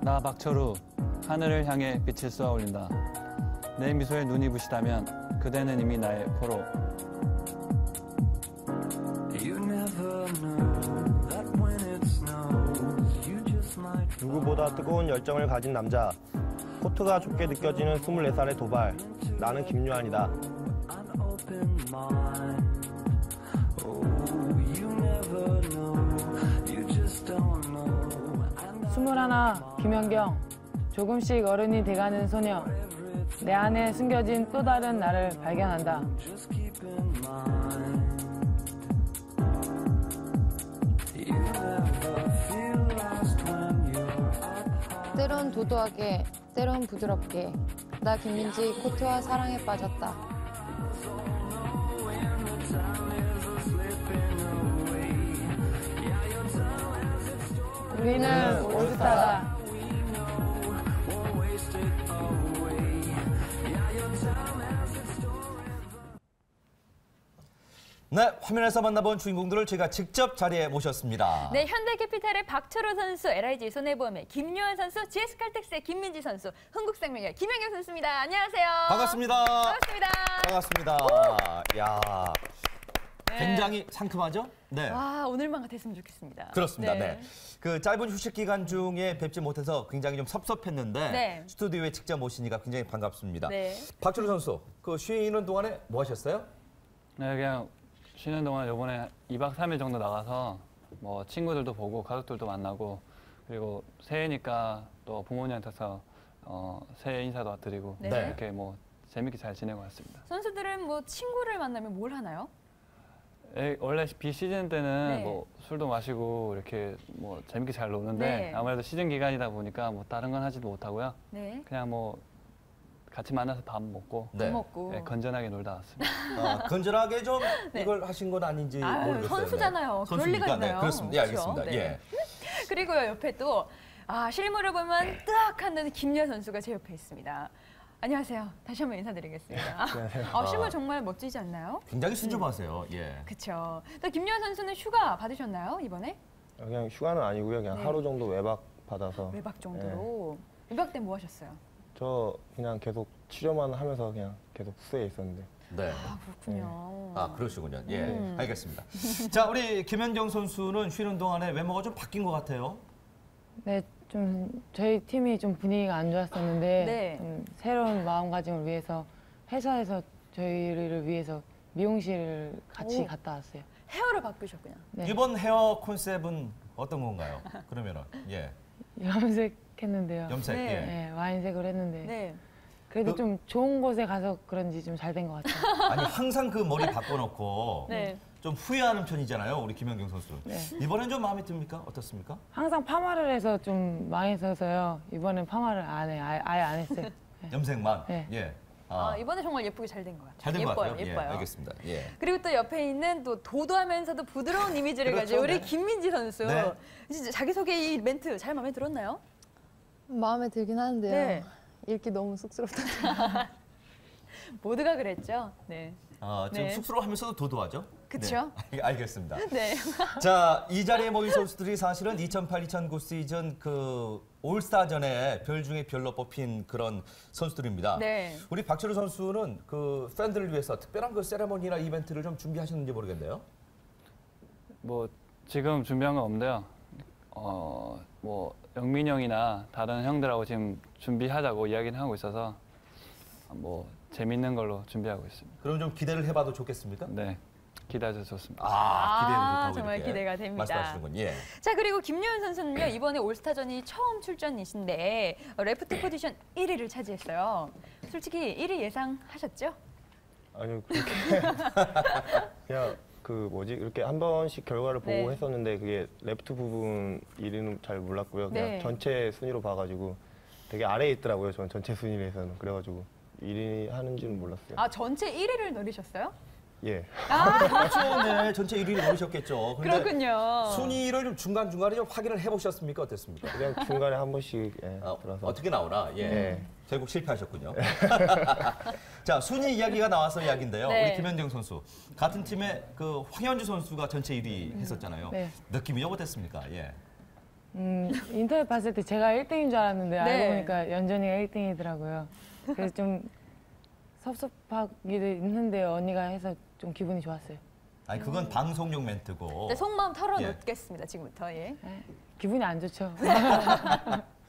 나 박철우, 하늘을 향해 빛을 쏘아 올린다. 내 미소에 눈이 부시다면 그대는 이미 나의 포로. 누구보다 뜨거운 열정을 가진 남자. 코트가 좁게 느껴지는 24살의 도발. 나는 김요한이다. 21, 김연경. 조금씩 어른이 돼가는 소녀. 내 안에 숨겨진 또 다른 나를 발견한다. 때론 도도하게, 때론 부드럽게. 나 김민지 코트와 사랑에 빠졌다. 우리는 올스타다. 네, 화면에서 만나본 주인공들을 제가 직접 자리에 모셨습니다. 네, 현대캐피탈의 박철호 선수, LIG 손해보험의 김요한 선수, GS칼텍스의 김민지 선수, 흥국생명의 김연경 선수입니다. 안녕하세요. 반갑습니다. 반갑습니다. 반갑습니다. 야, 굉장히 상큼하죠? 네. 와, 오늘만 같았으면 좋겠습니다. 그렇습니다. 네. 그 짧은 휴식 기간 중에 뵙지 못해서 굉장히 좀 섭섭했는데 네. 스튜디오에 직접 모시니까 굉장히 반갑습니다. 네. 박철호 선수, 그 쉬는 동안에 뭐 하셨어요? 네, 그냥 쉬는 동안 이번에 2박 3일 정도 나가서 뭐 친구들도 보고 가족들도 만나고 그리고 새해니까 또 부모님한테서 새해 인사도 드리고 네. 이렇게 뭐 재밌게 잘 지내고 왔습니다. 선수들은 뭐 친구를 만나면 뭘 하나요? 원래 비시즌 때는 네. 뭐 술도 마시고 이렇게 뭐 재밌게 잘 노는데 네. 아무래도 시즌 기간이다 보니까 뭐 다른 건 하지도 못하고요. 네. 그냥 뭐 같이 만나서 밥 먹고 네. 먹고. 네, 건전하게 놀다 왔습니다. 건전하게 좀 네. 이걸 하신 건 아닌지 아유, 모르겠어요. 선수잖아요. 그럴 리가 선수니까. 있나요? 네, 그렇습니다. 예, 그렇죠? 알겠습니다. 네. 예. 그리고요, 옆에 또 실물을 보면 뜨악 하는 김여 선수가 제 옆에 있습니다. 안녕하세요. 다시 한번 인사드리겠습니다. 안녕하세요. 실물 정말 멋지지 않나요? 굉장히 순조하세요. 예. 그렇죠. 또 김여 선수는 휴가 받으셨나요, 이번에? 그냥 휴가는 아니고요. 그냥 네. 하루 정도 외박 받아서. 외박 정도로. 외박 때 뭐 하셨어요? 저 그냥 계속 치료만 하면서 그냥 계속 숙소에 있었는데. 네. 아, 그렇군요. 아, 그러시군요. 예, 알겠습니다. 자, 우리 김연경 선수는 쉬는 동안에 외모가 좀 바뀐 것 같아요. 네, 좀 저희 팀이 좀 분위기가 안 좋았었는데 네. 좀 새로운 마음가짐을 위해서 회사에서 저희를 위해서 미용실을 같이 오. 갔다 왔어요. 헤어를 바꾸셨구나. 네. 이번 헤어 콘셉트는 어떤 건가요? 그러면은 예, 염색했는데요. 염색. 네. 예. 네, 와인색으로 했는데 네. 그래도 그- 좀 좋은 곳에 가서 그런지 좀 잘 된 것 같아요. 아니 항상 그 머리 바꿔놓고 네. 좀 후회하는 편이잖아요, 우리 김연경 선수. 네. 이번엔 좀 마음에 듭니까? 어떻습니까? 항상 파마를 해서 좀 망했어서요. 이번엔 파마를 안 해, 아예 안 했어요. 네. 염색만. 네. 예. 이번에 정말 예쁘게 잘 된 것 같아요. 잘 된 것 예뻐요, 같아요. 예뻐요. 예, 알겠습니다. 예. 그리고 또 옆에 있는 또 도도하면서도 부드러운 이미지를 그렇죠, 가진 우리 네. 김민지 선수. 네. 진짜 자기소개 이 멘트 잘 마음에 들었나요? 마음에 들긴 하는데요. 네. 읽기 너무 쑥스럽다. 모두가 그랬죠. 네. 좀 네. 쑥스러워하면서도 도도하죠? 그쵸? 네, 알겠습니다. 네. 자, 이 자리에 모인 선수들이 사실은 2008-2009 시즌 그 올스타전에 별 중에 별로 뽑힌 그런 선수들입니다. 네. 우리 박철우 선수는 그 팬들을 위해서 특별한 그 세레머니나 이벤트를 좀 준비하셨는지 모르겠네요. 뭐 지금 준비한 건 없는데요. 뭐 영민 형이나 다른 형들하고 지금 준비하자고 이야기는 하고 있어서 뭐 재밌는 걸로 준비하고 있습니다. 그럼 좀 기대를 해봐도 좋겠습니까? 네, 기대해서 좋습니다. 기대는 좋다고 정말 이렇게 기대가 됩니다. 말씀하시는군. 예. 자, 그리고 김요한 선수는요, 이번에 올스타전이 처음 출전이신데 레프트 포지션 1위를 차지했어요. 솔직히 1위 예상하셨죠? 아니요, 그렇게. 그냥 그 뭐지? 이렇게 한 번씩 결과를 보고 네. 했었는데 그게 레프트 부분 1위는 잘 몰랐고요. 그냥 네. 전체 순위로 봐가지고 되게 아래에 있더라고요. 전 전체 순위에서는. 그래가지고 1위 하는지는 몰랐어요. 전체 1위를 노리셨어요? 예. 그렇죠. 네, 전체 1위를 노리셨겠죠. 근데 그렇군요. 순위를 좀 중간중간에 좀 확인을 해보셨습니까? 어땠습니까? 그냥 중간에 한 번씩 들어서. 어떻게 나오나? 예. 네. 결국 실패하셨군요. 자, 순위 이야기가 나와서 이야기인데요. 네. 우리 김연경 선수. 같은 팀에 그 황현주 선수가 전체 1위 했었잖아요. 네. 느낌이 어땠습니까? 예. 인터넷 봤을 때 제가 1등인 줄 알았는데 네. 알고 보니까 연전이가 1등이더라고요. 그래서 좀 섭섭하기도 했는데 언니가 해서 좀 기분이 좋았어요. 아니 그건 방송용 멘트고. 네, 속마음 털어놓겠습니다. 지금부터. 예. 기분이 안 좋죠.